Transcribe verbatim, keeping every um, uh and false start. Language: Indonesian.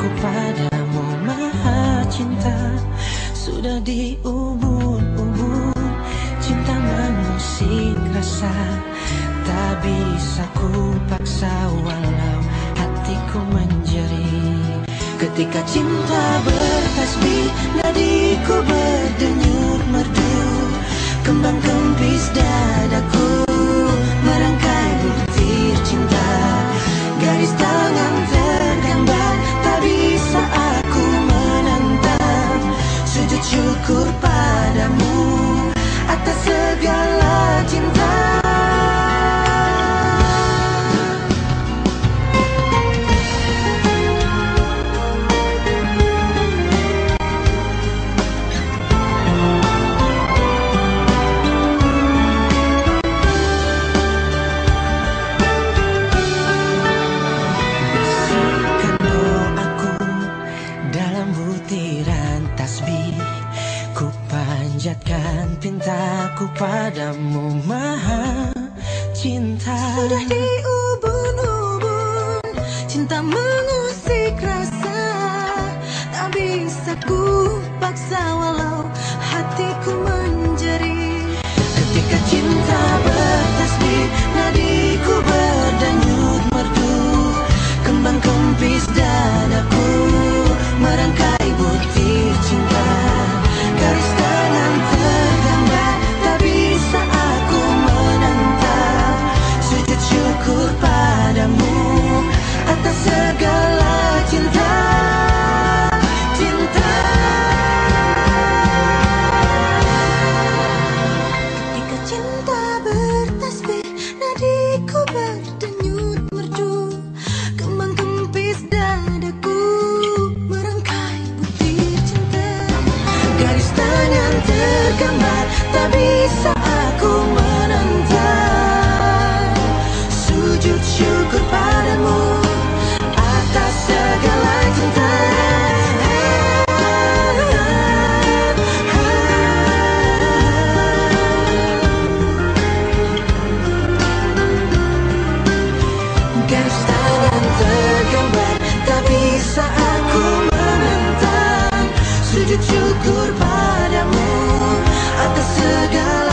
Aku padamu maha cinta, sudah diubun-ubun. Cinta mengusik rasa, tak bisa ku paksa walau hatiku menjerit. Ketika cinta bertasbih, nadiku berdenyut merdu. Kembang kempis dadaku merangkai butir cinta. Garis tangan tergambar, tak bisa aku menentang. Sujud syukur padamu atas segala cinta. Panjatkan pintaku padamu maha cinta. Sudah diubun-ubun, cinta mengusik rasa, tak bisa ku paksa walau hatiku menjerit. Ketika cinta bertasbih, nadiku berdenyut merdu. Kembang kempis dadaku merangkai butir cinta. Garis tangan tergambar, tak bisa aku menentang. Sujud syukur padamu atas segala cinta. Cinta. Ketika cinta bertasbih, nadiku berdenyut merdu. Kembang kempis dadaku merangkai butir cinta. Garis tangan tergambar, tak bisa aku menentang. Sujud syukur padamu atas segala cinta. Garis tangan tergambar, tak bisa aku menentang. Sujud syukur padamu atas segala